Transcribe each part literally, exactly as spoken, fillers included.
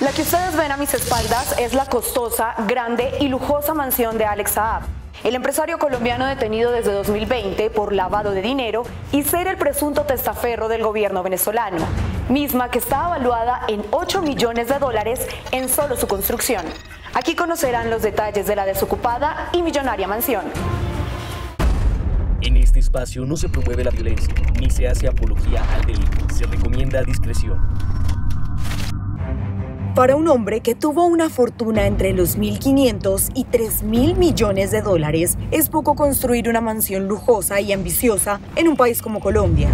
La que ustedes ven a mis espaldas es la costosa, grande y lujosa mansión de Alex Saab, el empresario colombiano detenido desde dos mil veinte por lavado de dinero y ser el presunto testaferro del gobierno venezolano, misma que está evaluada en ocho millones de dólares en solo su construcción. Aquí conocerán los detalles de la desocupada y millonaria mansión. En este espacio no se promueve la violencia, ni se hace apología al delito. Se recomienda discreción. Para un hombre que tuvo una fortuna entre los mil quinientos y tres mil millones de dólares, es poco construir una mansión lujosa y ambiciosa en un país como Colombia.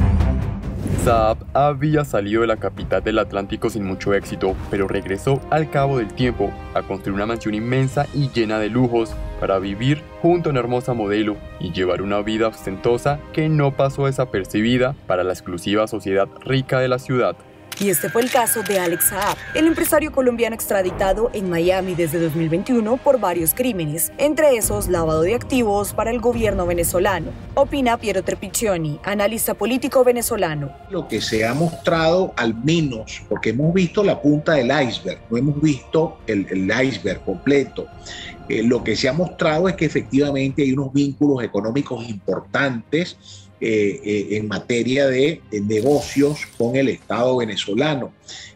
Saab había salido de la capital del Atlántico sin mucho éxito, pero regresó al cabo del tiempo a construir una mansión inmensa y llena de lujos para vivir junto a una hermosa modelo y llevar una vida ostentosa que no pasó desapercibida para la exclusiva sociedad rica de la ciudad. Y este fue el caso de Alex Saab, el empresario colombiano extraditado en Miami desde dos mil veintiuno por varios crímenes, entre esos lavado de activos para el gobierno venezolano. Opina Piero Trepiccioni, analista político venezolano. Lo que se ha mostrado, al menos, porque hemos visto la punta del iceberg, no hemos visto el, el iceberg completo. Eh, lo que se ha mostrado es que efectivamente hay unos vínculos económicos importantes Eh, eh, en materia de, de negocios con el Estado venezolano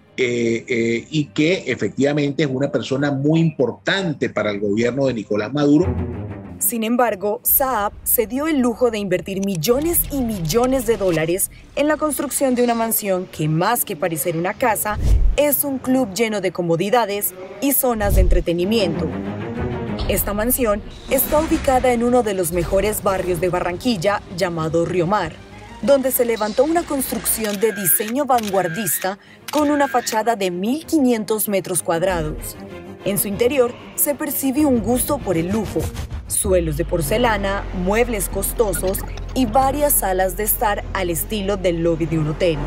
eh, eh, y que efectivamente es una persona muy importante para el gobierno de Nicolás Maduro. Sin embargo, Saab se dio el lujo de invertir millones y millones de dólares en la construcción de una mansión que, más que parecer una casa, es un club lleno de comodidades y zonas de entretenimiento. Esta mansión está ubicada en uno de los mejores barrios de Barranquilla, llamado Río Mar, donde se levantó una construcción de diseño vanguardista con una fachada de mil quinientos metros cuadrados. En su interior se percibe un gusto por el lujo, suelos de porcelana, muebles costosos y varias salas de estar al estilo del lobby de un hotel.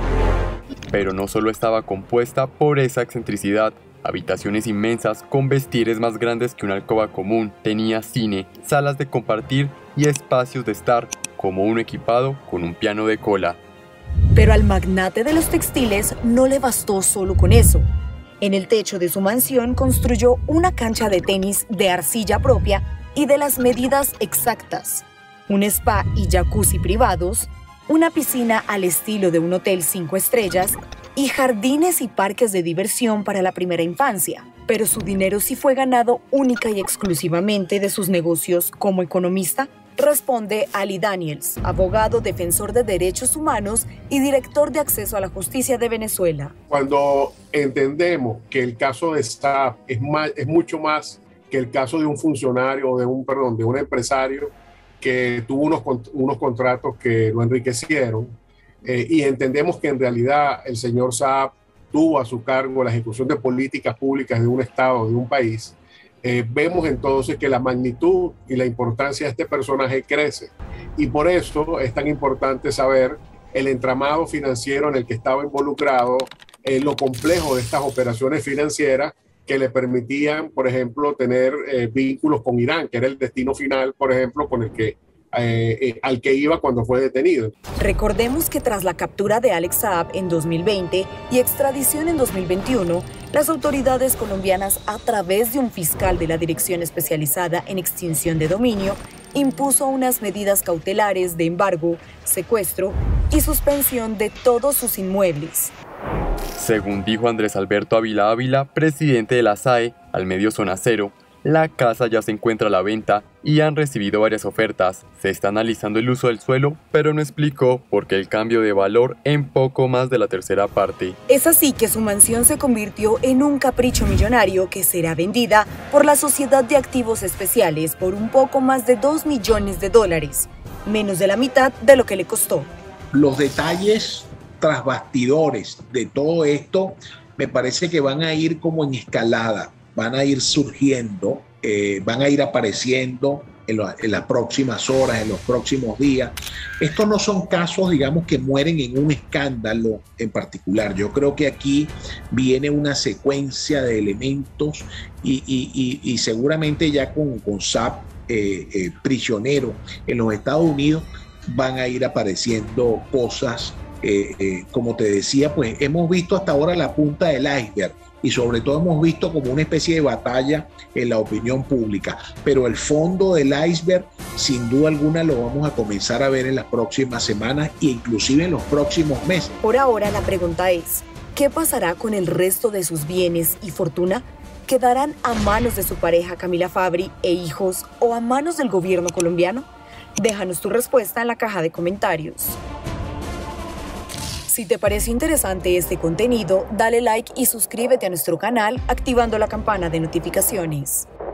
Pero no solo estaba compuesta por esa excentricidad. Habitaciones inmensas con vestires más grandes que una alcoba común, tenía cine, salas de compartir y espacios de estar, como uno equipado con un piano de cola. Pero al magnate de los textiles no le bastó solo con eso. En el techo de su mansión construyó una cancha de tenis de arcilla propia y de las medidas exactas, un spa y jacuzzi privados, una piscina al estilo de un hotel cinco estrellas y jardines y parques de diversión para la primera infancia. Pero su dinero sí fue ganado única y exclusivamente de sus negocios como economista, responde Ali Daniels, abogado defensor de derechos humanos y director de acceso a la justicia de Venezuela. Cuando entendemos que el caso de Saab es, más, es mucho más que el caso de un funcionario, de un, perdón, de un empresario que tuvo unos, unos contratos que lo enriquecieron, Eh, y entendemos que en realidad el señor Saab tuvo a su cargo la ejecución de políticas públicas de un estado, de un país, eh, vemos entonces que la magnitud y la importancia de este personaje crece. Y por eso es tan importante saber el entramado financiero en el que estaba involucrado, eh, lo complejo de estas operaciones financieras que le permitían, por ejemplo, tener eh, vínculos con Irán, que era el destino final, por ejemplo, con el que Eh, eh, al que iba cuando fue detenido. Recordemos que tras la captura de Alex Saab en dos mil veinte y extradición en dos mil veintiuno, las autoridades colombianas, a través de un fiscal de la Dirección Especializada en Extinción de Dominio, impuso unas medidas cautelares de embargo, secuestro y suspensión de todos sus inmuebles. Según dijo Andrés Alberto Ávila Ávila, presidente de la S A E, al medio Zona Cero, la casa ya se encuentra a la venta y han recibido varias ofertas. Se está analizando el uso del suelo, pero no explicó por qué el cambio de valor en poco más de la tercera parte. Es así que su mansión se convirtió en un capricho millonario que será vendida por la Sociedad de Activos Especiales por un poco más de dos millones de dólares, menos de la mitad de lo que le costó. Los detalles tras bastidores de todo esto me parece que van a ir como en escalada. Van a ir surgiendo, eh, van a ir apareciendo en, lo, en las próximas horas, en los próximos días. Estos no son casos, digamos, que mueren en un escándalo en particular. Yo creo que aquí viene una secuencia de elementos y, y, y, y seguramente ya con, con Saab eh, eh, prisionero en los Estados Unidos van a ir apareciendo cosas eh, eh, como te decía, pues hemos visto hasta ahora la punta del iceberg y sobre todo hemos visto como una especie de batalla en la opinión pública, pero el fondo del iceberg sin duda alguna lo vamos a comenzar a ver en las próximas semanas e inclusive en los próximos meses. Por ahora la pregunta es, ¿qué pasará con el resto de sus bienes y fortuna? ¿Quedarán a manos de su pareja Camila Fabbri e hijos o a manos del gobierno colombiano? Déjanos tu respuesta en la caja de comentarios. Si te pareció interesante este contenido, dale like y suscríbete a nuestro canal activando la campana de notificaciones.